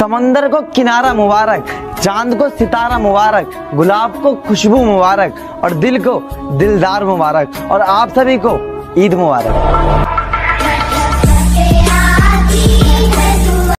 समंदर को किनारा मुबारक, चांद को सितारा मुबारक, गुलाब को खुशबू मुबारक और दिल को दिलदार मुबारक और आप सभी को ईद मुबारक।